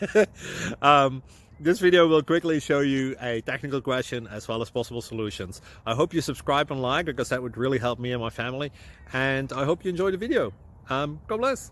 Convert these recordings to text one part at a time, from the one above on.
This video will quickly show you a technical question as well as possible solutions. I hope you subscribe and like, because that would really help me and my family. And I hope you enjoy the video. God bless.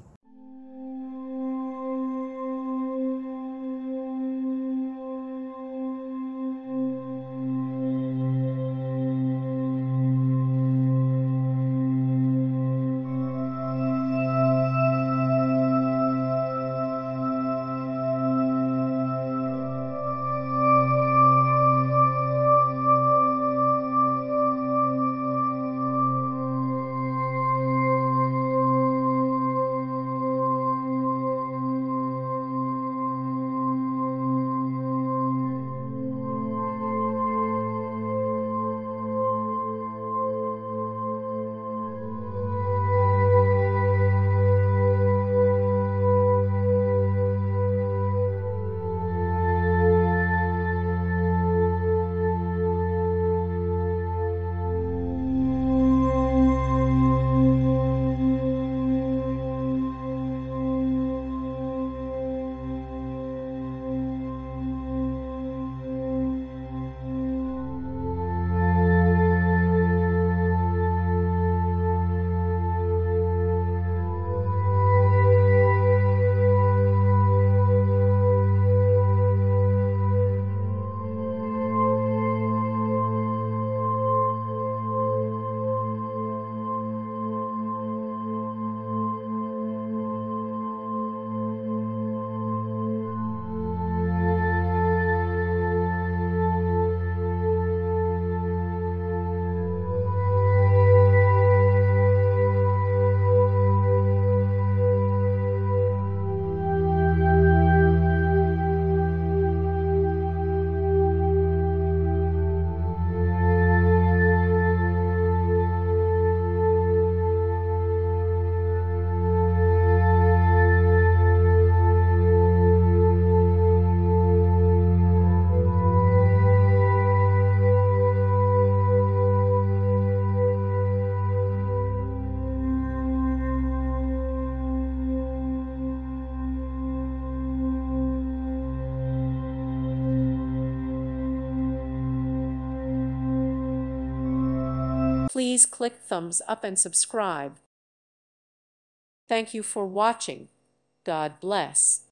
Please click thumbs up and subscribe. Thank you for watching. God bless.